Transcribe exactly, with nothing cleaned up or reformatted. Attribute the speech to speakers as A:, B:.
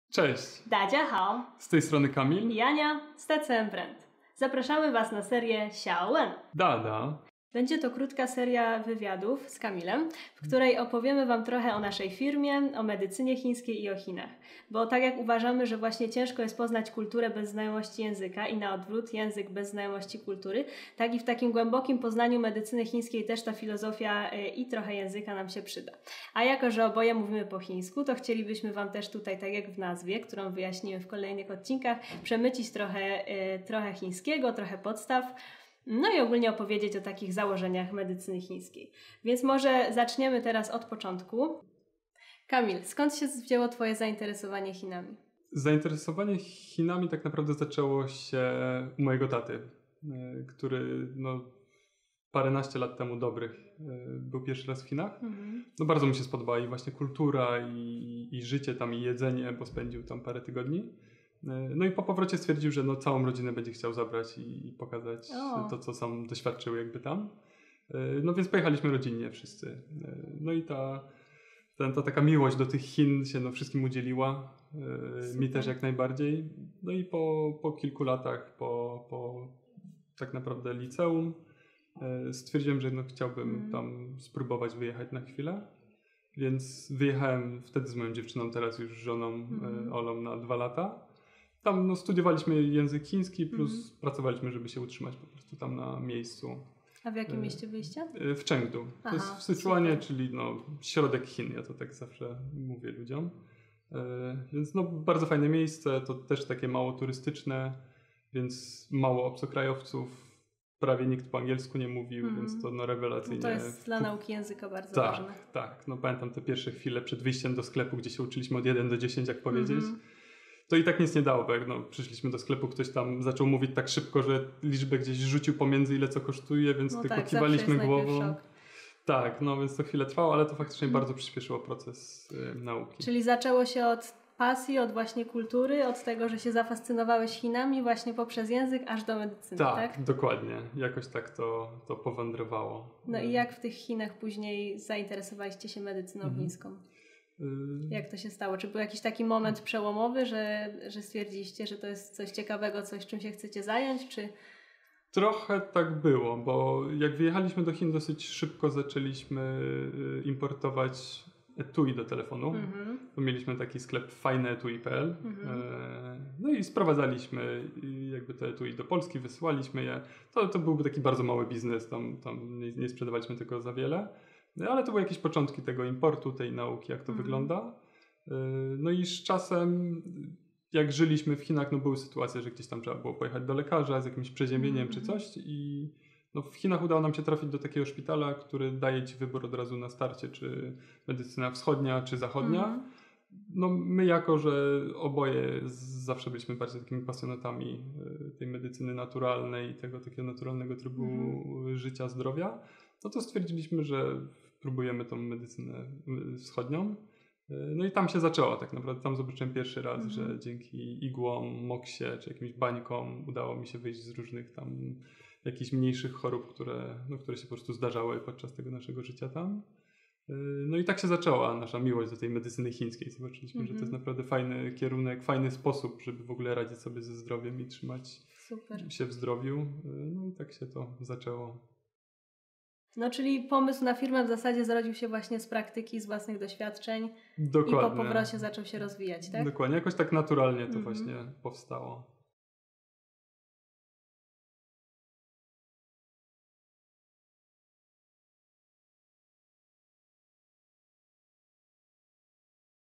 A: Cześć,
B: 大家好，
A: z tej strony Kamil.
B: i Ania z T C M Brand. Zapraszamy Was na serię Xiaowen.
A: Dada.
B: Będzie to krótka seria wywiadów z Kamilem, w której opowiemy Wam trochę o naszej firmie, o medycynie chińskiej i o Chinach. Bo tak jak uważamy, że właśnie ciężko jest poznać kulturę bez znajomości języka i na odwrót język bez znajomości kultury, tak i w takim głębokim poznaniu medycyny chińskiej też ta filozofia i trochę języka nam się przyda. A jako, że oboje mówimy po chińsku, to chcielibyśmy Wam też tutaj, tak jak w nazwie, którą wyjaśnimy w kolejnych odcinkach, przemycić trochę, trochę chińskiego, trochę podstaw. No i ogólnie opowiedzieć o takich założeniach medycyny chińskiej. Więc może zaczniemy teraz od początku. Kamil, skąd się wzięło Twoje zainteresowanie Chinami?
A: Zainteresowanie Chinami tak naprawdę zaczęło się u mojego taty, który no, paręnaście lat temu dobrych był pierwszy raz w Chinach. Mhm. No bardzo mu się podobała i właśnie kultura i, i życie tam i jedzenie, bo spędził tam parę tygodni. No i po powrocie stwierdził, że no całą rodzinę będzie chciał zabrać i, i pokazać o. to, co sam doświadczył jakby tam. No więc pojechaliśmy rodzinnie wszyscy. No i ta, ta, ta taka miłość do tych Chin się no wszystkim udzieliła. Super. Mi też jak najbardziej. No i po, po kilku latach, po, po tak naprawdę liceum, stwierdziłem, że no chciałbym mm. tam spróbować wyjechać na chwilę. Więc wyjechałem wtedy z moją dziewczyną, teraz już żoną mm. Olą na dwa lata. Tam no, studiowaliśmy język chiński plus mm. pracowaliśmy, żeby się utrzymać po prostu tam na miejscu.
B: A w jakim mieście byliście?
A: W Chengdu. Aha, to jest w Syczuanie, czyli no, środek Chin, ja to tak zawsze mówię ludziom. Więc no, bardzo fajne miejsce, to też takie mało turystyczne, więc mało obcokrajowców. Prawie nikt po angielsku nie mówił, mm. więc to no rewelacyjnie.
B: No to jest dla nauki języka bardzo
A: tak,
B: ważne.
A: Tak, tak. No pamiętam te pierwsze chwile przed wyjściem do sklepu, gdzie się uczyliśmy od jeden do dziesięciu, jak powiedzieć. Mm. To i tak nic nie dało, bo jak no, przyszliśmy do sklepu, ktoś tam zaczął mówić tak szybko, że liczbę gdzieś rzucił pomiędzy ile co kosztuje, więc no tylko tak, kiwaliśmy głową. Tak, no więc to chwilę trwało, ale to faktycznie hmm. bardzo przyspieszyło proces y, nauki.
B: Czyli zaczęło się od pasji, od właśnie kultury, od tego, że się zafascynowałeś Chinami właśnie poprzez język, aż do medycyny, tak?
A: Tak, dokładnie. Jakoś tak to, to powędrowało.
B: No i jak w tych Chinach później zainteresowaliście się medycyną hmm. chińską? Jak to się stało? Czy był jakiś taki moment przełomowy, że, że stwierdziliście, że to jest coś ciekawego, coś czym się chcecie zająć, czy...
A: Trochę tak było, bo jak wyjechaliśmy do Chin, dosyć szybko zaczęliśmy importować etui do telefonu. Mm-hmm. Bo mieliśmy taki sklep fajneetui kropka p l. Mm-hmm. No i sprowadzaliśmy jakby te etui do Polski, wysyłaliśmy je. To, to byłby taki bardzo mały biznes, tam, tam nie, nie sprzedawaliśmy tego za wiele. Ale to były jakieś początki tego importu, tej nauki, jak to mm. wygląda. No i z czasem, jak żyliśmy w Chinach, no były sytuacje, że gdzieś tam trzeba było pojechać do lekarza z jakimś przeziębieniem mm. czy coś. I no w Chinach udało nam się trafić do takiego szpitala, który daje ci wybór od razu na starcie, czy medycyna wschodnia, czy zachodnia. Mm. No my jako, że oboje zawsze byliśmy bardziej takimi pasjonatami tej medycyny naturalnej i tego takiego naturalnego trybu mm. życia, zdrowia, no to stwierdziliśmy, że próbujemy tą medycynę wschodnią. No i tam się zaczęło tak naprawdę. Tam zobaczyłem pierwszy raz, mm. że dzięki igłom, moksie czy jakimś bańkom udało mi się wyjść z różnych tam jakichś mniejszych chorób, które, no, które się po prostu zdarzały podczas tego naszego życia tam. No i tak się zaczęła nasza miłość do tej medycyny chińskiej. Zobaczyliśmy, mm-hmm. że to jest naprawdę fajny kierunek, fajny sposób, żeby w ogóle radzić sobie ze zdrowiem i trzymać Super. się w zdrowiu. No i tak się to zaczęło.
B: No czyli pomysł na firmę w zasadzie zrodził się właśnie z praktyki, z własnych doświadczeń.
A: Dokładnie.
B: I po powrocie zaczął się rozwijać, tak?
A: Dokładnie, jakoś tak naturalnie to mm-hmm. właśnie powstało.